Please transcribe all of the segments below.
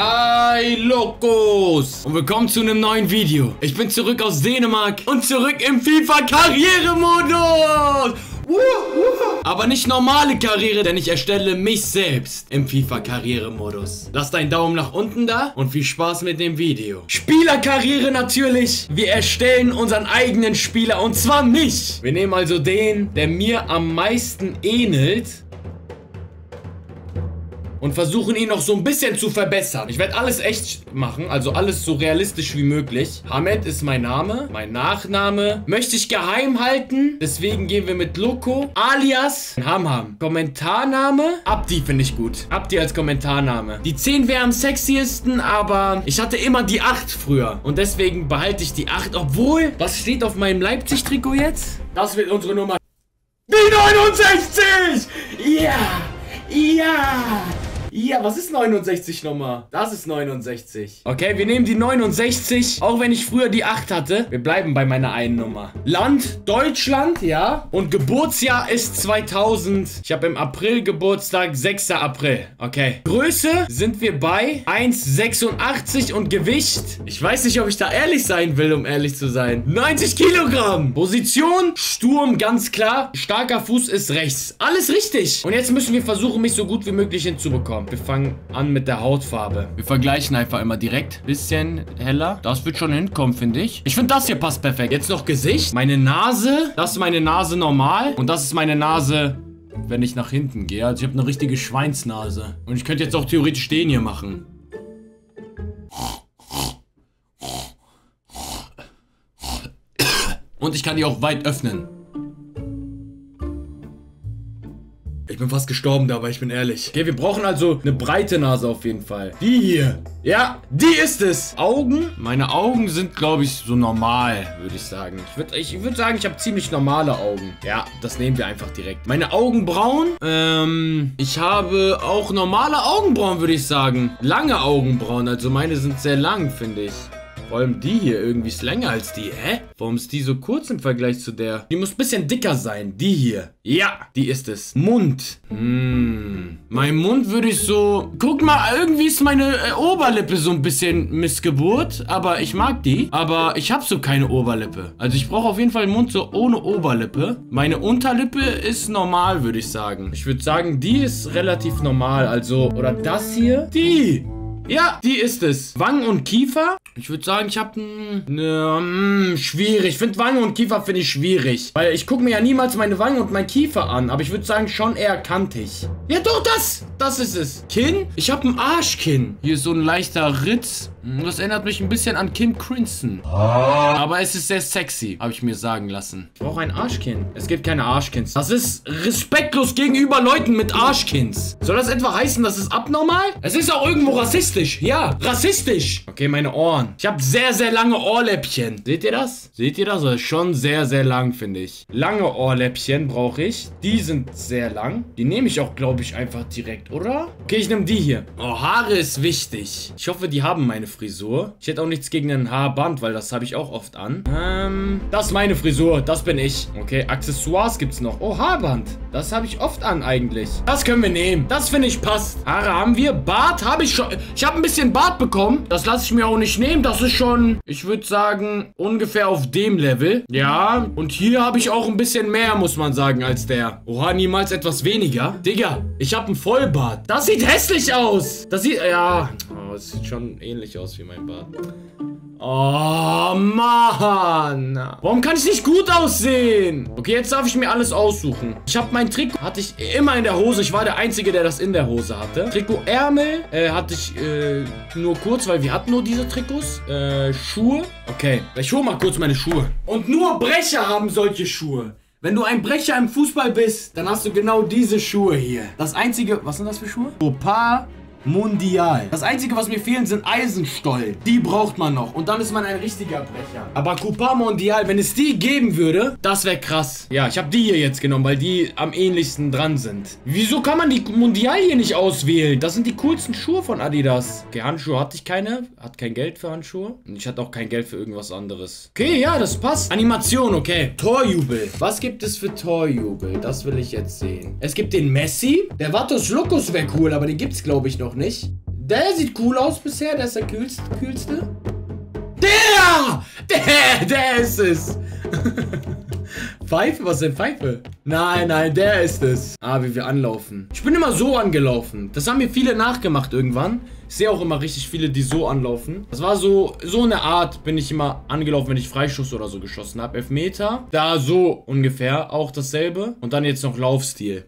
Hi, Lokos! Und willkommen zu einem neuen Video. Ich bin zurück aus Dänemark und zurück im FIFA-Karrieremodus! Aber nicht normale Karriere, denn ich erstelle mich selbst im FIFA-Karrieremodus. Lasst einen Daumen nach unten da und viel Spaß mit dem Video. Spielerkarriere natürlich. Wir erstellen unseren eigenen Spieler und zwar mich. Wir nehmen also den, der mir am meisten ähnelt. Und versuchen ihn noch so ein bisschen zu verbessern. Ich werde alles echt machen, also alles so realistisch wie möglich. Hamed ist mein Name, mein Nachname. Möchte ich geheim halten, deswegen gehen wir mit Loco. Alias Hamham. Kommentarname, Abdi finde ich gut. Abdi als Kommentarname. Die 10 wäre am sexiesten, aber ich hatte immer die 8 früher. Und deswegen behalte ich die 8, obwohl, was steht auf meinem Leipzig-Trikot jetzt? Das wird unsere Nummer. Die 69! Ja! Ja! Ja, was ist 69 nochmal? Das ist 69. Okay, wir nehmen die 69, auch wenn ich früher die 8 hatte. Wir bleiben bei meiner einen Nummer. Land, Deutschland, ja. Und Geburtsjahr ist 2000. Ich habe im April Geburtstag, 6. April. Okay. Größe sind wir bei 1,86 und Gewicht. Ich weiß nicht, ob ich da ehrlich sein will, um ehrlich zu sein. 90 Kilogramm. Position, Sturm, ganz klar. Starker Fuß ist rechts. Alles richtig. Und jetzt müssen wir versuchen, mich so gut wie möglich hinzubekommen. Wir fangen an mit der Hautfarbe. Wir vergleichen einfach immer direkt. Bisschen heller. Das wird schon hinkommen, finde ich. Ich finde, das hier passt perfekt. Jetzt noch Gesicht. Meine Nase. Das ist meine Nase normal. Und das ist meine Nase, wenn ich nach hinten gehe. Also ich habe eine richtige Schweinsnase. Und ich könnte jetzt auch theoretisch den hier machen. Und ich kann die auch weit öffnen. Ich bin fast gestorben dabei, ich bin ehrlich. Okay, wir brauchen also eine breite Nase auf jeden Fall. Die hier. Ja, die ist es. Augen? Meine Augen sind, glaube ich, so normal, würde ich sagen. Ich würd sagen, ich habe ziemlich normale Augen. Ja, das nehmen wir einfach direkt. Meine Augenbrauen? Ich habe auch normale Augenbrauen, würde ich sagen. Lange Augenbrauen, also meine sind sehr lang, finde ich. Vor allem die hier irgendwie ist länger als die. Hä? Warum ist die so kurz im Vergleich zu der? Die muss ein bisschen dicker sein. Die hier. Ja, die ist es. Mund. Mein Mund würde ich so... Guck mal, irgendwie ist meine Oberlippe so ein bisschen Missgeburt. Aber ich mag die. Aber ich habe so keine Oberlippe. Also ich brauche auf jeden Fall einen Mund so ohne Oberlippe. Meine Unterlippe ist normal, würde ich sagen. Ich würde sagen, die ist relativ normal. Also, oder das hier. Die. Ja, die ist es. Wangen und Kiefer? Ich würde sagen, ich habe schwierig. Ich finde Wangen und Kiefer finde ich schwierig. Weil ich gucke mir ja niemals meine Wangen und mein Kiefer an. Aber ich würde sagen, schon eher kantig. Ja, doch, das. Das ist es. Kinn? Ich habe ein Arschkinn. Hier ist so ein leichter Ritz. Das erinnert mich ein bisschen an Kim Crimson. Aber es ist sehr sexy, habe ich mir sagen lassen. Ich brauche ein Arschkinn. Es gibt keine Arschkinns. Das ist respektlos gegenüber Leuten mit Arschkinns. Soll das etwa heißen, das ist abnormal? Es ist auch irgendwo rassistisch. Ja, rassistisch. Okay, meine Ohren. Ich habe sehr, sehr lange Ohrläppchen. Seht ihr das? Seht ihr das? Das ist schon sehr, sehr lang, finde ich. Lange Ohrläppchen brauche ich. Die sind sehr lang. Die nehme ich auch, glaube ich, einfach direkt, oder? Okay, ich nehme die hier. Oh, Haare ist wichtig. Ich hoffe, die haben meine Frisur. Ich hätte auch nichts gegen ein Haarband, weil das habe ich auch oft an. Das ist meine Frisur. Das bin ich. Okay, Accessoires gibt es noch. Oh, Haarband. Das habe ich oft an eigentlich. Das können wir nehmen. Das finde ich passt. Haare haben wir. Bart habe ich schon. Ich habe ein bisschen Bart bekommen. Das lasse ich mir auch nicht nehmen. Das ist schon, ich würde sagen, ungefähr auf dem Level. Ja, und hier habe ich auch ein bisschen mehr, muss man sagen, als der. Oha, niemals etwas weniger. Digga, ich habe einen Vollbart. Das sieht hässlich aus. Das sieht, ja, oh, das sieht schon ähnlich aus wie mein Bart. Oh, Mann. Warum kann ich nicht gut aussehen? Okay, jetzt darf ich mir alles aussuchen. Ich habe mein Trikot, hatte ich immer in der Hose. Ich war der Einzige, der das in der Hose hatte. Trikotärmel hatte ich nur kurz, weil wir hatten nur diese Trikots. Schuhe. Okay, ich hole mal kurz meine Schuhe. Und nur Brecher haben solche Schuhe. Wenn du ein Brecher im Fußball bist, dann hast du genau diese Schuhe hier. Das Einzige, was sind das für Schuhe? Copa Mundial. Das Einzige, was mir fehlen, sind Eisenstollen. Die braucht man noch. Und dann ist man ein richtiger Brecher. Aber Copa Mundial, wenn es die geben würde, das wäre krass. Ja, ich habe die hier jetzt genommen, weil die am ähnlichsten dran sind. Wieso kann man die Mundial hier nicht auswählen? Das sind die coolsten Schuhe von Adidas. Okay, Handschuhe hatte ich keine. Hat kein Geld für Handschuhe. Und ich hatte auch kein Geld für irgendwas anderes. Okay, ja, das passt. Animation, okay. Torjubel. Was gibt es für Torjubel? Das will ich jetzt sehen. Es gibt den Messi. Der Vatos Locos wäre cool, aber den gibt es, glaube ich, noch nicht. Der sieht cool aus bisher. Der ist der kühlste. Der ist es. Pfeife? Was denn Pfeife? Nein, der ist es. Ah, wie wir anlaufen. Ich bin immer so angelaufen. Das haben mir viele nachgemacht irgendwann. Ich sehe auch immer richtig viele, die so anlaufen. Das war so eine Art, bin ich immer angelaufen, wenn ich Freischuss oder so geschossen habe. Elfmeter. Da so ungefähr. Auch dasselbe. Und dann jetzt noch Laufstil.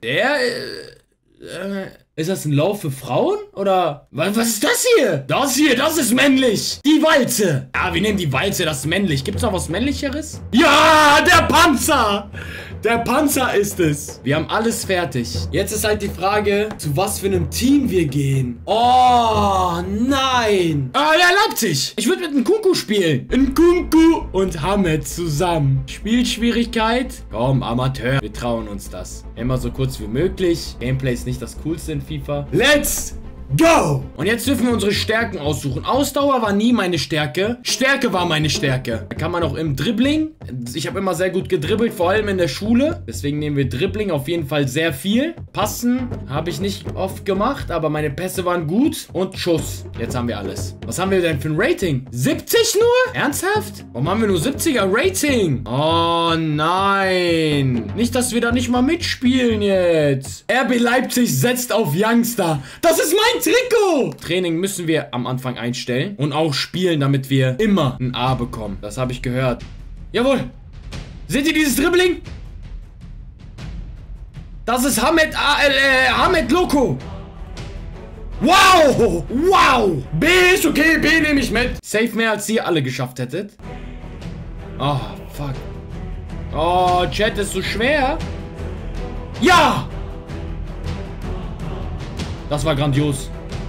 Ist das ein Lauf für Frauen? Oder? Was ist das hier? Das ist männlich. Die Walze. Ja, wir nehmen die Walze, das ist männlich. Gibt's noch was Männlicheres? Ja, der Panzer. Der Panzer ist es. Wir haben alles fertig. Jetzt ist halt die Frage, zu was für einem Team wir gehen. Oh, nein. Der Leipzig. Ich würde mit einem Kunku spielen. Nkunku und Hamed zusammen. Spielschwierigkeit? Komm, Amateur. Wir trauen uns das. Immer so kurz wie möglich. Gameplay ist nicht das Coolste in FIFA. Let's go! Und jetzt dürfen wir unsere Stärken aussuchen. Ausdauer war nie meine Stärke. Stärke war meine Stärke. Da kann man auch im Dribbling. Ich habe immer sehr gut gedribbelt, vor allem in der Schule. Deswegen nehmen wir Dribbling auf jeden Fall sehr viel. Passen habe ich nicht oft gemacht, aber meine Pässe waren gut. Und Schuss. Jetzt haben wir alles. Was haben wir denn für ein Rating? 70 nur? Ernsthaft? Warum haben wir nur 70er Rating? Oh nein. Nicht, dass wir da nicht mal mitspielen jetzt. RB Leipzig setzt auf Youngster. Das ist mein Trikot! Training müssen wir am Anfang einstellen und auch spielen, damit wir immer ein A bekommen. Das habe ich gehört. Jawohl! Seht ihr dieses Dribbling? Das ist Hamed Loco! Wow! Wow! B ist okay, B nehme ich mit. Safe mehr, als ihr alle geschafft hättet. Oh, fuck. Oh, Chat ist so schwer. Ja! Das war grandios.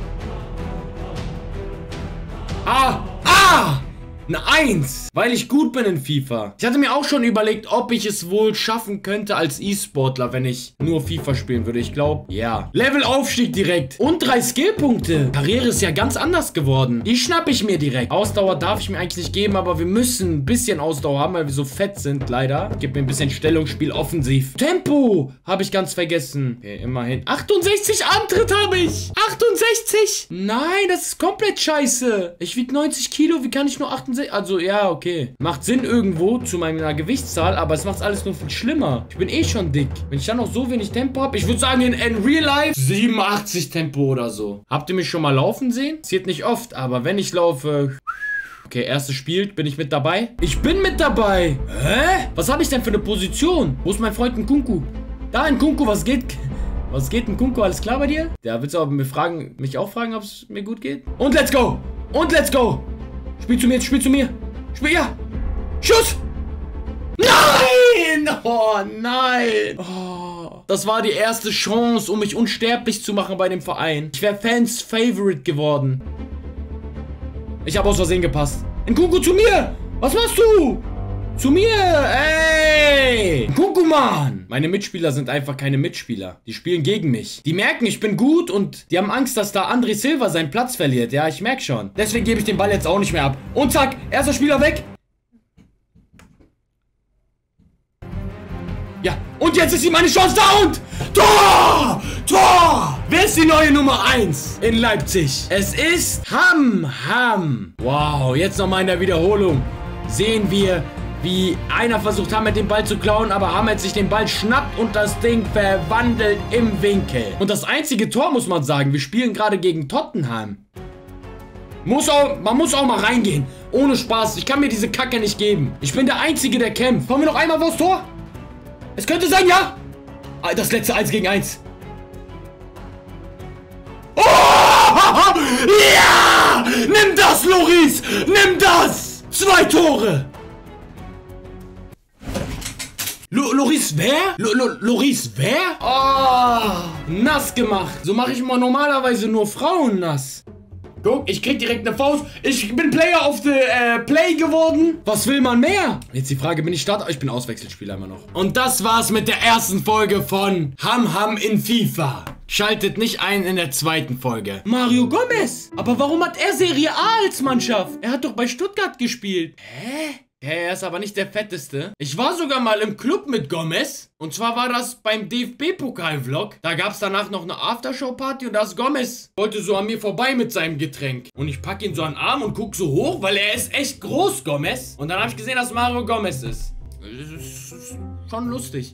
Eine 1, weil ich gut bin in FIFA. Ich hatte mir auch schon überlegt, ob ich es wohl schaffen könnte als E-Sportler, wenn ich nur FIFA spielen würde. Ich glaube, ja. Levelaufstieg direkt. Und 3 Skillpunkte. Karriere ist ja ganz anders geworden. Die schnappe ich mir direkt. Ausdauer darf ich mir eigentlich nicht geben, aber wir müssen ein bisschen Ausdauer haben, weil wir so fett sind, leider. Gib mir ein bisschen Stellungsspiel offensiv. Tempo habe ich ganz vergessen. Okay, immerhin. 68 Antritt habe ich. 68. Nein, das ist komplett scheiße. Ich wiege 90 Kilo. Wie kann ich nur 68? Also, ja, okay. Macht Sinn irgendwo zu meiner Gewichtszahl, aber es macht alles nur viel schlimmer. Ich bin eh schon dick. Wenn ich dann noch so wenig Tempo habe, ich würde sagen, in Real Life 87 Tempo oder so. Habt ihr mich schon mal laufen sehen? Passiert nicht oft, aber wenn ich laufe... Okay, erstes Spiel, bin ich mit dabei? Ich bin mit dabei! Hä? Was habe ich denn für eine Position? Wo ist mein Freund Nkunku? Da, Nkunku, was geht? Was geht, Nkunku? Alles klar bei dir? Ja, willst du aber mich auch fragen, ob es mir gut geht? Und let's go! Und let's go! Spiel zu mir, spiel zu mir. Spiel, ja. Schuss. Nein. Oh, nein. Oh. Das war die erste Chance, um mich unsterblich zu machen bei dem Verein. Ich wäre Fans Favorite geworden. Ich habe aus Versehen gepasst. Nkunku, zu mir. Was machst du? Zu mir. Ey. Nkunku, Mann. Meine Mitspieler sind einfach keine Mitspieler. Die spielen gegen mich. Die merken, ich bin gut und die haben Angst, dass da André Silva seinen Platz verliert. Ja, ich merke schon. Deswegen gebe ich den Ball jetzt auch nicht mehr ab. Und zack, erster Spieler weg. Ja, und jetzt ist sie meine Chance da und... Tor! Tor! Wer ist die neue Nummer 1 in Leipzig? Es ist Ham. Wow, jetzt nochmal in der Wiederholung. Sehen wir... wie einer versucht Hamed den Ball zu klauen, aber Hamed sich den Ball schnappt und das Ding verwandelt im Winkel. Und das einzige Tor, muss man sagen, wir spielen gerade gegen Tottenham. Man muss auch mal reingehen. Ohne Spaß, ich kann mir diese Kacke nicht geben. Ich bin der Einzige, der kämpft. Kommen wir noch einmal vors Tor? Es könnte sein, ja? Das letzte 1 gegen 1. Oh! Ja! Nimm das, Loris! Nimm das! 2 Tore! Loris wer? Loris wer? Oh, nass gemacht. So mache ich mal normalerweise nur Frauen nass. Guck, ich krieg direkt eine Faust. Ich bin Player of the Play geworden. Was will man mehr? Jetzt die Frage, bin ich Starter? Ich bin Auswechselspieler immer noch. Und das war's mit der ersten Folge von Ham in FIFA. Schaltet nicht ein in der zweiten Folge. Mario Gomez. Aber warum hat er Serie A als Mannschaft? Er hat doch bei Stuttgart gespielt. Hä? Hey, er ist aber nicht der Fetteste. Ich war sogar mal im Club mit Gomez. Und zwar war das beim DFB-Pokal-Vlog. Da gab es danach noch eine Aftershow-Party und da ist Gomez. Wollte so an mir vorbei mit seinem Getränk. Und ich packe ihn so an den Arm und guck so hoch, weil er ist echt groß, Gomez. Und dann habe ich gesehen, dass Mario Gomez ist. Das ist schon lustig.